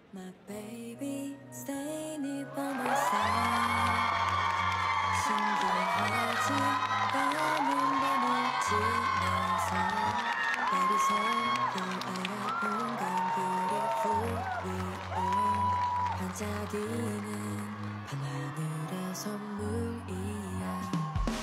My baby, stay near by my side. 신기하지 않은 밤을 지나서 머리속을 알아본 건 beautiful. 반짝이는 밤하늘의 선물이야.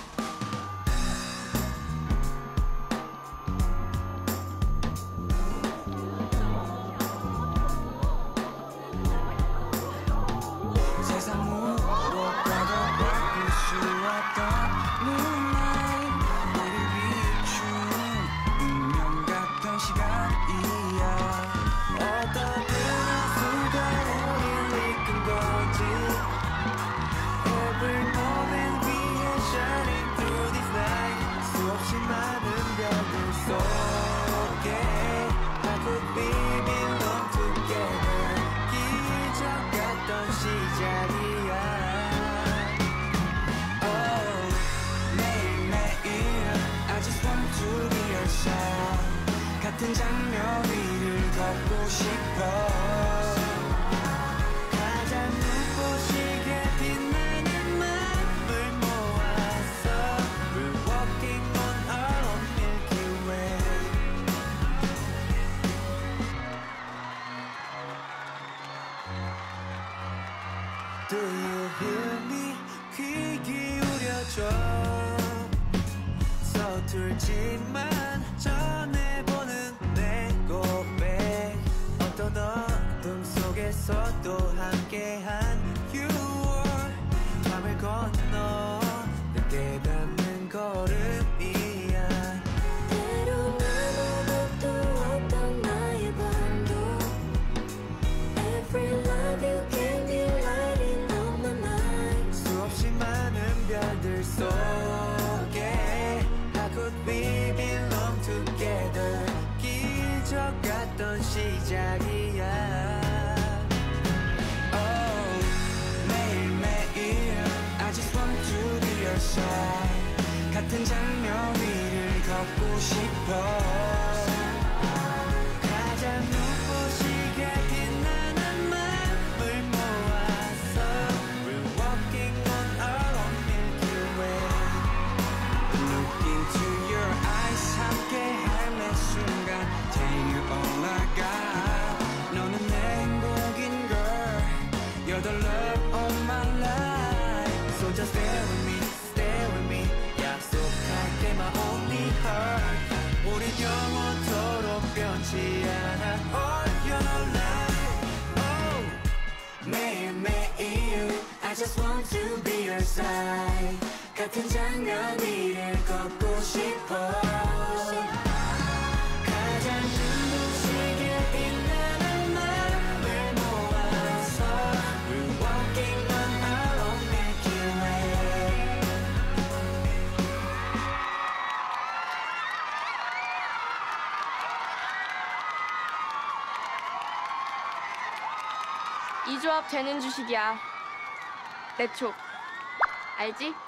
세상 무엇과도 바꿀 수 없던 moonlight 우리 비춘 운명 같던 시간이야. 어떤 수가 우릴 이끈 건지 Every moment we are shining through this night. 수없이 많은 별들 속에 How could we belong together. 기적 같던 시작이야. Oh, 매일매일 I just want to be your side. 같은 장면 위를 걷고 싶어. 가장 눈부시게 빛나는 마음을 모아서 We're walking on our own Milky Way. Do you hear me? 귀 기울여줘. 서툴지만 전해보는 내 고백. 어떤 어둠 속에서도 함께한 You are 밤을 건너 늦게 닿는 걸음이야. 때론 아무것도 없던 나의 밤도 Every love you gave me lighting up my night. 수없이 많은 별들 속에 How could we belong together. 기적 같던 시작이야. Oh, 매일매일 I just want to be your side. 같은 장면 위를 걷고 싶어. 가장 눈부시게 빛나는 마음을 모아서 We're walking on our own Milky Way. Look into your eyes. 함께할 매 순간 Tell you all I got. 너는 내 행복인 girl. You're the love of my life. So just stay with me, stay with me. 약속할게 my only heart. 우린 영원토록 변치 않아 All your life. Oh, 매일매일 I just want to be your side. 같은 장면 위를 걷고 싶어. 가장 눈부시게 빛나는 마음을 모아서 We're walking on our own Milky Way. 이 조합 되는 주식이야. 내 촉. 알지?